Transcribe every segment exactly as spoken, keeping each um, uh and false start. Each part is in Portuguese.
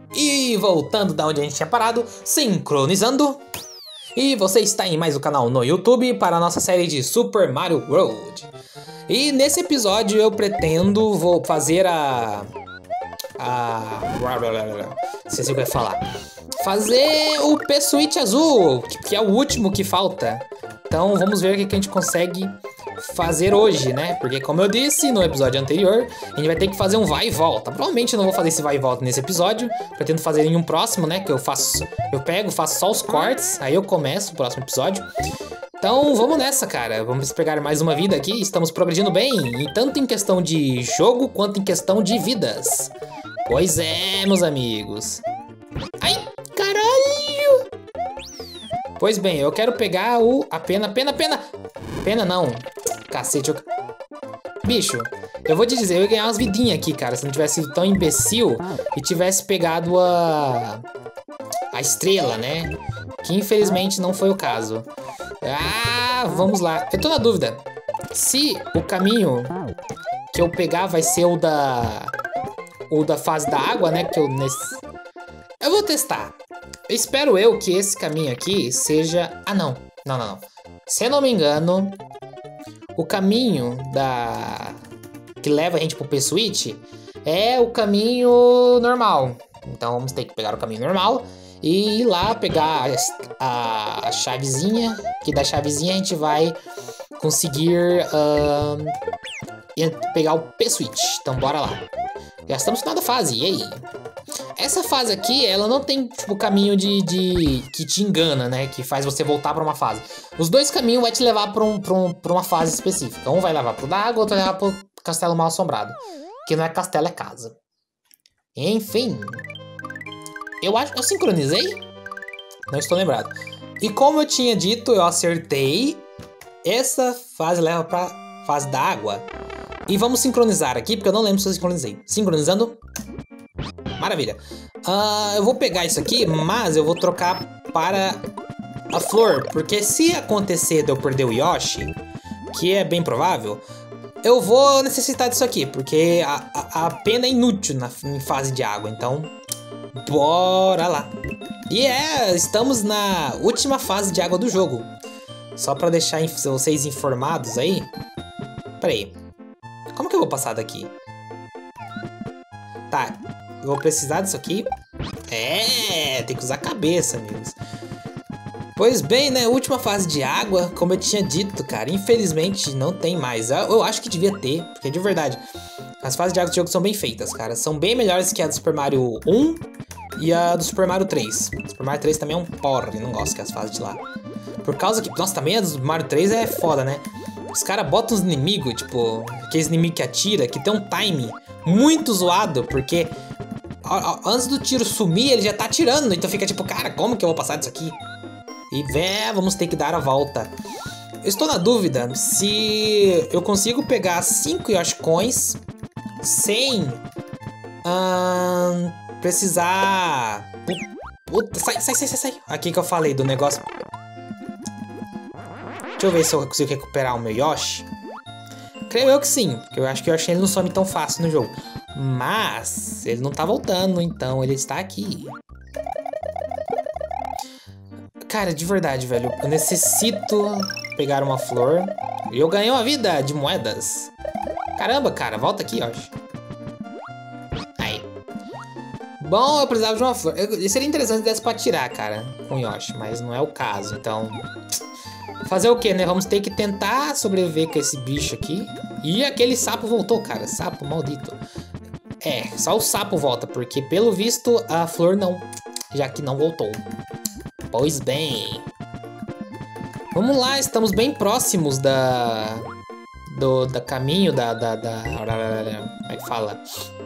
E voltando da onde a gente tinha parado, sincronizando. E você está em mais um canal no YouTube para a nossa série de Super Mario World. E nesse episódio eu pretendo vou fazer a... a... não sei se eu vou falar. Fazer o P-Switch azul, que é o último que falta. Então vamos ver o que a gente consegue fazer hoje, né? Porque como eu disse no episódio anterior, a gente vai ter que fazer um vai e volta. Provavelmente eu não vou fazer esse vai e volta nesse episódio. Pretendo fazer em um próximo, né? Que eu faço, eu pego, faço só os cortes, aí eu começo o próximo episódio. Então vamos nessa, cara. Vamos pegar mais uma vida aqui. Estamos progredindo bem, tanto em questão de jogo quanto em questão de vidas. Pois é, meus amigos. Ai, caralho! Pois bem, eu quero pegar o... a pena, pena, pena! Pena não. Cacete, eu... Bicho, eu vou te dizer, eu ia ganhar umas vidinhas aqui, cara. Se não tivesse sido tão imbecil e tivesse pegado a... a estrela, né? Que infelizmente não foi o caso. Ah, vamos lá. Eu tô na dúvida. Se o caminho que eu pegar vai ser o da... o da fase da água, né? Que eu... Nesse... eu vou testar. Espero eu que esse caminho aqui seja... ah, não. Não, não, não. Se eu não me engano, o caminho da... que leva a gente pro P-Switch é o caminho normal. Então vamos ter que pegar o caminho normal e ir lá pegar a, a chavezinha. Que da chavezinha a gente vai conseguir uh, pegar o P-Switch. Então bora lá. Já estamos no final da fase, e aí? Essa fase aqui, ela não tem, tipo, caminho de, de... que te engana, né? Que faz você voltar pra uma fase. Os dois caminhos vai te levar pra, um, pra, um, pra uma fase específica. Um vai levar pro da água, outro vai levar pro castelo mal assombrado. Que não é castelo, é casa. Enfim. Eu acho... eu sincronizei? Não estou lembrado. E como eu tinha dito, eu acertei. Essa fase leva pra fase da água. E vamos sincronizar aqui, porque eu não lembro se eu sincronizei. Sincronizando. Maravilha. Uh, eu vou pegar isso aqui, mas eu vou trocar para a flor. Porque se acontecer de eu perder o Yoshi, que é bem provável, eu vou necessitar disso aqui. Porque a, a, a pena é inútil na, em fase de água. Então, bora lá. E é, estamos na última fase de água do jogo. Só para deixar vocês informados aí. Pera aí. Como que eu vou passar daqui? Tá, eu vou precisar disso aqui. É, tem que usar a cabeça, amigos. Pois bem, né, última fase de água, como eu tinha dito, cara, infelizmente não tem mais. Eu, eu acho que devia ter, porque de verdade, as fases de água do jogo são bem feitas, cara. São bem melhores que a do Super Mario um e a do Super Mario três. O Super Mario três também é um porre, não gosto que as fases de lá. Por causa que, nossa, também a do Mario três é foda, né? Os caras botam os inimigos, tipo, aqueles inimigos que atira, que tem um time muito zoado, porque antes do tiro sumir, ele já tá atirando, então fica tipo, cara, como que eu vou passar disso aqui? E vé, vamos ter que dar a volta. Eu estou na dúvida se eu consigo pegar cinco Yoshi Coins sem hum, precisar... Puta, sai, sai, sai, sai, sai. Aqui que eu falei do negócio... Deixa eu ver se eu consigo recuperar o meu Yoshi. Creio eu que sim, porque eu acho que o Yoshi ele não some tão fácil no jogo. Mas ele não tá voltando, então ele está aqui. Cara, de verdade, velho, eu necessito pegar uma flor. E eu ganhei uma vida de moedas. Caramba, cara, volta aqui, Yoshi. Aí. Bom, eu precisava de uma flor. Eu, seria interessante se desse pra tirar, cara, com o Yoshi, mas não é o caso, então... fazer o que, né? Vamos ter que tentar sobreviver com esse bicho aqui. E aquele sapo voltou, cara. Sapo maldito. É, só o sapo volta, porque pelo visto a flor não. Já que não voltou. Pois bem. Vamos lá, estamos bem próximos da... Do da caminho da... da, da como é que fala?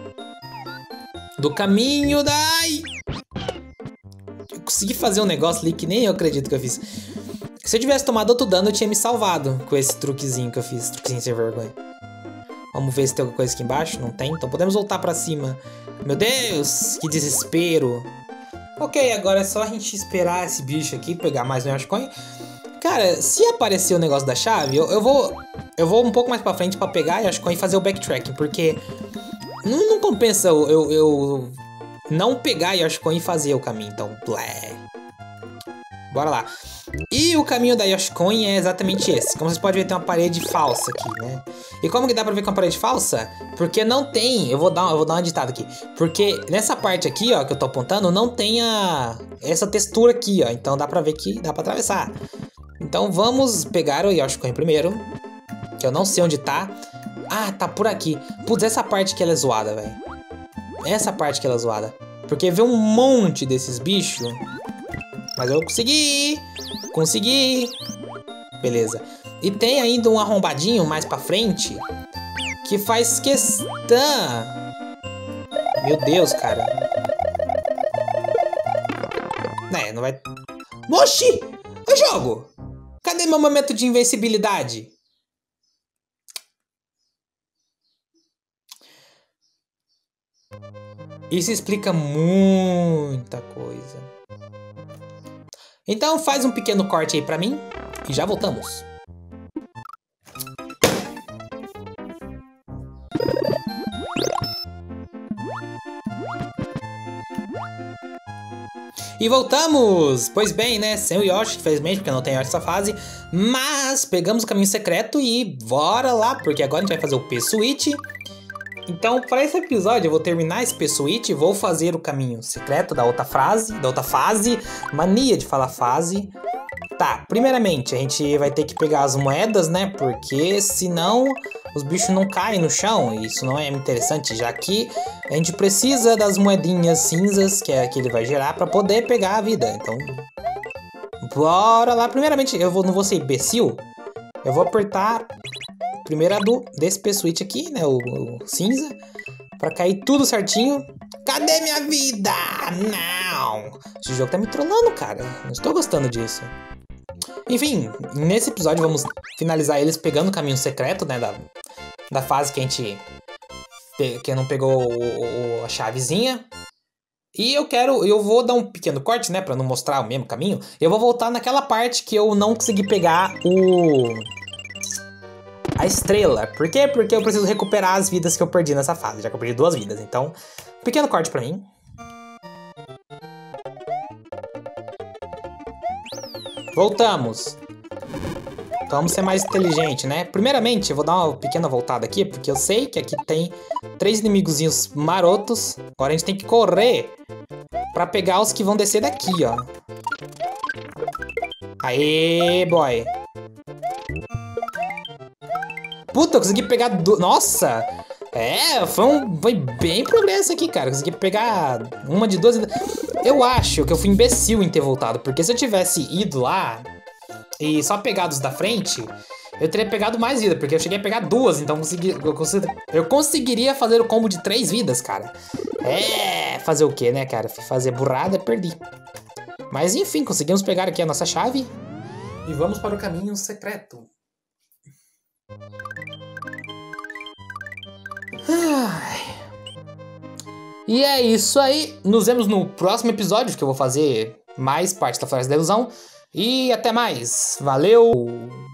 Do caminho da... Ai! Eu consegui fazer um negócio ali que nem eu acredito que eu fiz. Se eu tivesse tomado outro dano, eu tinha me salvado com esse truquezinho que eu fiz. Truquezinho sem vergonha. Vamos ver se tem alguma coisa aqui embaixo. Não tem? Então podemos voltar pra cima. Meu Deus, que desespero. Ok, agora é só a gente esperar esse bicho aqui, pegar mais um Yoshi Coin. Cara, se aparecer o negócio da chave, eu, eu vou eu vou um pouco mais pra frente pra pegar Yoshi Coin e fazer o backtracking. Porque não, não compensa eu, eu, eu não pegar Yoshi Coin e fazer o caminho. Então, blé. Bora lá. E o caminho da Yoshi Coin é exatamente esse. Como vocês podem ver, tem uma parede falsa aqui, né? E como que dá pra ver com a parede falsa? Porque não tem... Eu vou dar, eu vou dar uma ditada aqui. Porque nessa parte aqui, ó, que eu tô apontando, não tem a... essa textura aqui, ó. Então dá pra ver que dá pra atravessar. Então vamos pegar o Yoshi Coin primeiro. Que eu não sei onde tá. Ah, tá por aqui. Putz, essa parte que ela é zoada, velho. Essa parte que ela é zoada. Porque vê um monte desses bichos... Mas eu consegui! Consegui! Beleza. E tem ainda um arrombadinho mais pra frente que faz questão. Meu Deus, cara. É, não vai... Oxi! O jogo! Cadê meu momento de invencibilidade? Isso explica muita coisa. Então faz um pequeno corte aí pra mim e já voltamos. E voltamos! Pois bem, né? Sem o Yoshi, infelizmente, porque não tem Yoshi nessa fase. Mas pegamos o caminho secreto e bora lá, porque agora a gente vai fazer o P-Switch. Então, para esse episódio, eu vou terminar esse P-Switch e vou fazer o caminho secreto da outra fase, da outra fase. Mania de falar fase. Tá, primeiramente, a gente vai ter que pegar as moedas, né? Porque senão os bichos não caem no chão. E isso não é interessante, já que a gente precisa das moedinhas cinzas, que é que ele vai gerar, para poder pegar a vida. Então, bora lá. Primeiramente, eu vou, não vou ser imbecil. Eu vou apertar... Primeiro a do, desse P-Switch aqui, né, o, o cinza, pra cair tudo certinho. Cadê minha vida? Não! Esse jogo tá me trollando, cara. Não estou gostando disso. Enfim, nesse episódio vamos finalizar eles pegando o caminho secreto, né, da, da fase que a gente que não pegou o, o, a chavezinha. E eu quero, eu vou dar um pequeno corte, né, pra não mostrar o mesmo caminho. Eu vou voltar naquela parte que eu não consegui pegar o... a estrela. Por quê? Porque eu preciso recuperar as vidas que eu perdi nessa fase. Já que eu perdi duas vidas. Então, pequeno corte pra mim. Voltamos. Então, vamos ser mais inteligente, né? Primeiramente, eu vou dar uma pequena voltada aqui. Porque eu sei que aqui tem três inimigozinhos marotos. Agora a gente tem que correr pra pegar os que vão descer daqui, ó. Aê, boy. Puta, eu consegui pegar... Do... Nossa! É, foi, um... foi bem progresso aqui, cara. Eu consegui pegar uma de duas... Eu acho que eu fui imbecil em ter voltado. Porque se eu tivesse ido lá e só pegado os da frente, eu teria pegado mais vida. Porque eu cheguei a pegar duas, então eu, consegui... eu, consegui... eu conseguiria fazer o combo de três vidas, cara. É, fazer o quê, né, cara? Fazer burrada, perdi. Mas enfim, conseguimos pegar aqui a nossa chave. E vamos para o caminho secreto. Ai. E é isso aí. Nos vemos no próximo episódio, que eu vou fazer mais parte da Floresta da Ilusão. E até mais. Valeu!